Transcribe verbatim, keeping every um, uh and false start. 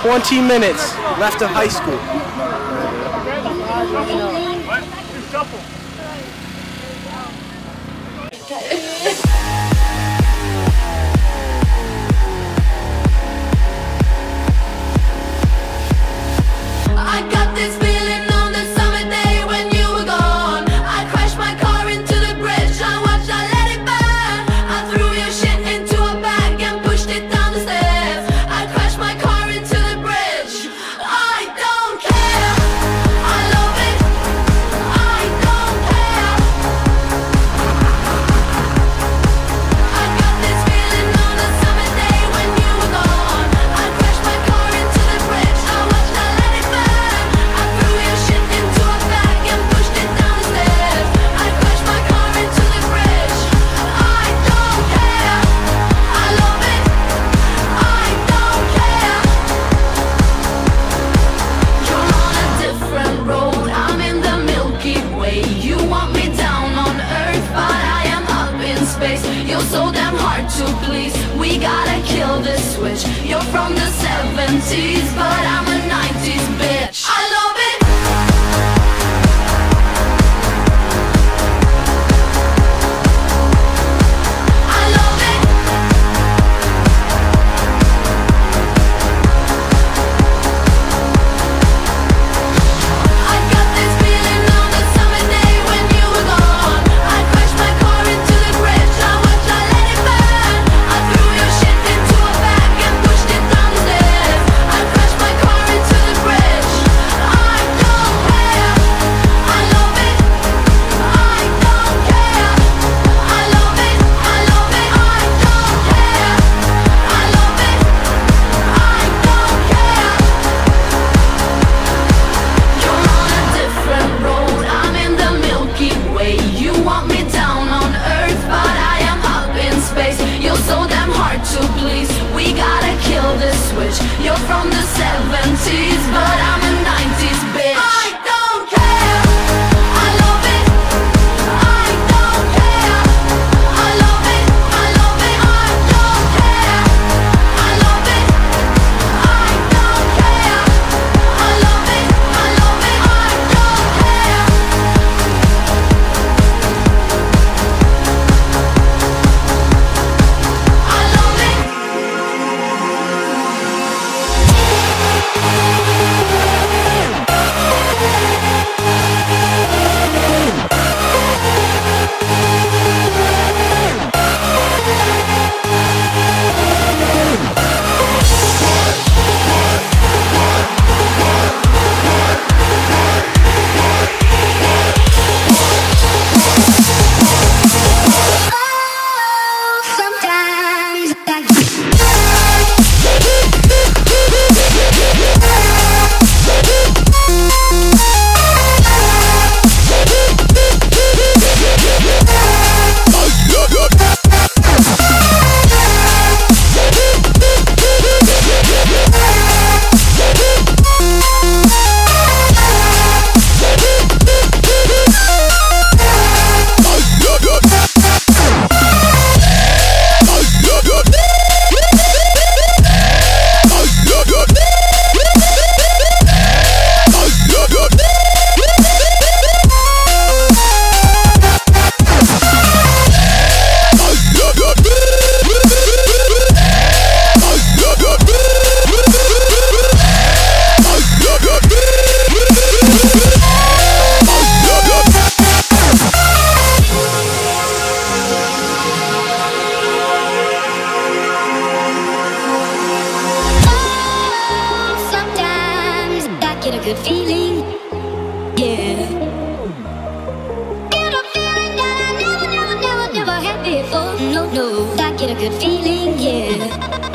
twenty minutes left of high school. I got this feeling on the summer day when you were gone. I crashed my car into the bridge. I watched, I let it burn. I threw your shit into a bag and pushed it down the stairs. I crashed my car into the bridge. I don't care. I love it. I don't care. I got this feeling on the summer day when you were gone. I crashed my car into the bridge. I watched, I let it burn. You're so damn hard to please. We gotta kill this switch. You're from the seventies, but I'm a nineties bitch. I love it. I love it. I got this feeling on the summer day when you were gone. I crashed my car into the bridge. I watched, I let it burn. I threw your shit into a bag and pushed it down the stairs. I crashed my car into the bridge. I don't care. I love it. I don't care. I love it. I love it. I don't care. I love it. I don't care. You're on a different road. I'm in the Milky Way. You want me down on Earth, but I am up in space. You're so damn hard to please. We gotta kill this switch. You're from the seventies, but I'm a nineties bitch. I don't care. I love it. I don't care. I love it. I love it. I don't care. I love it. I don't care. I love it. I love it. I don't care. I love it. Sometimes I get a good feeling, yeah. Get a feeling that I never, never, never, never had before. No, no, I get a good feeling, yeah.